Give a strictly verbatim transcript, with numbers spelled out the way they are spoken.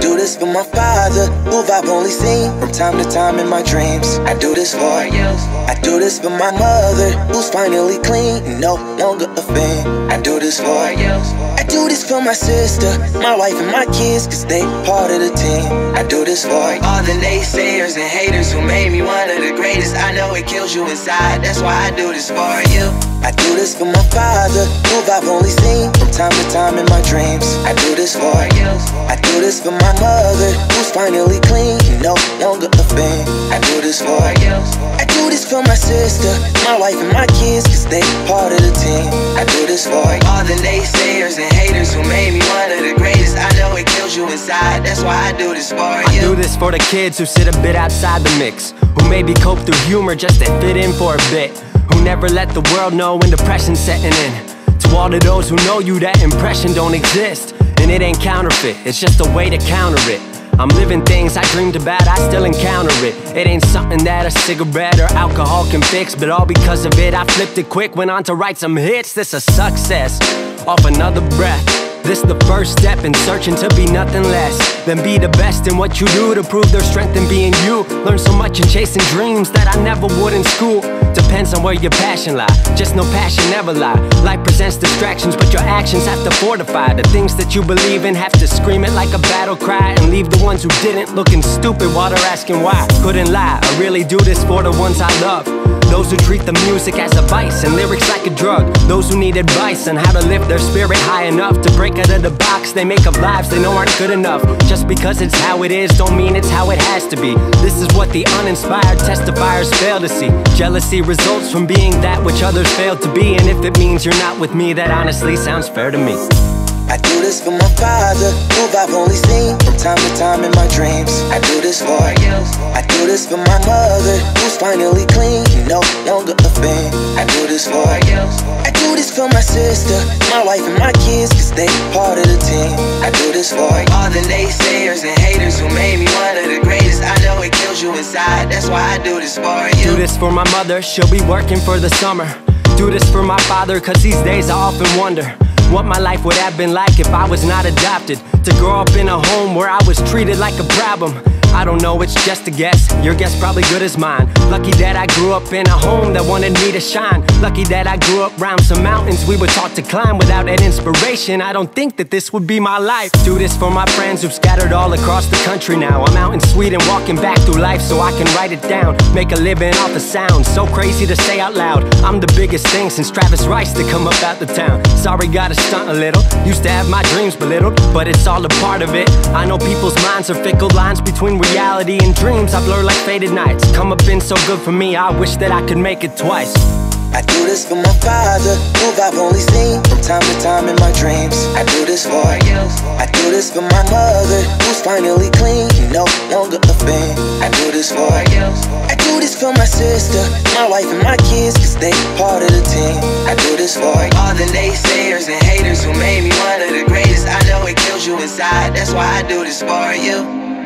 do this for my father, who I've only seen from time to time in my dreams. I do this for you. I do this for my mother, who's finally clean and no longer a fiend. I do this for you. I do this for my sister, my wife and my kids, cause they part of the team. I do this for all the naysayers and haters who made me one of the greatest. I know it kills you inside, that's why I do this for you. I do this for my father, who I've only seen from time to time in my dreams. I do this for you. I do this for my mother, who's finally clean and no longer a fiend. I do this for you. I do this for my sister, my wife and my kids, cause they part of the team. I do this for all the naysayers and haters who made me one of the greatest. I know it kills you inside, that's why I do this for you. I do this for the kids who sit a bit outside the mix, who maybe cope through humor just to fit in for a bit, who never let the world know when depression's setting in. To all of those who know you, that impression don't exist, and it ain't counterfeit, it's just a way to counter it. I'm living things I dreamed about, I still encounter it. It ain't something that a cigarette or alcohol can fix, but all because of it I flipped it quick, went on to write some hits. This a success, off another breath. This the first step in searching to be nothing less than be the best in what you do, to prove their strength in being you. Learn so much in chasing dreams that I never would in school. Depends on where your passion lie, just no passion never lie. Life presents distractions, but your actions have to fortify the things that you believe in. Have to scream it like a battle cry, and leave the ones who didn't looking stupid while they're asking why. Couldn't lie, I really do this for the ones I love, those who treat the music as a vice and lyrics like a drug, those who need advice on how to lift their spirit high enough to break out of the box they make up lives they know aren't good enough. Just because it's how it is don't mean it's how it has to be. This is what the uninspired testifiers fail to see. Jealousy results from being that which others failed to be, and if it means you're not with me, that honestly sounds fair to me. I do this for my father, who I've only seen from time to time in my dreams. I do this for you. I do this for my mother, who's finally clean and no longer a fiend. I do this for you. I do this for my sister, my wife and my kids, cause they part of the team. I do this for all the naysayers and haters who made me one of the greatest. I know it kills you inside, that's why I do this for you. Do this for my mother, she'll be working for the summer. Do this for my father, cause these days I often wonder what my life would have been like if I was not adopted. To grow up in a home where I was treated like a problem, I don't know, it's just a guess. Your guess probably good as mine. Lucky that I grew up in a home that wanted me to shine. Lucky that I grew up around some mountains we were taught to climb. Without that inspiration, I don't think that this would be my life. Do this for my friends who've scattered all across the country now. I'm out in Sweden walking back through life so I can write it down. Make a living off the sound, so crazy to say out loud. I'm the biggest thing since Travis Rice to come up out the town. Sorry, gotta stunt a little. Used to have my dreams belittled, but it's all a part of it. I know people's minds are fickle, lines between reality and dreams I blur like faded nights. Come up been so good for me, I wish that I could make it twice. I do this for my father, who I've only seen from time to time in my dreams. I do this for you. I do this for my mother, who's finally clean and no longer a fiend. I do this for you. I do this for my sister, my wife and my kids, cause they part of the team. I do this for all the naysayers and haters who made me one of the greatest. I know it kills you inside, that's why I do this for you.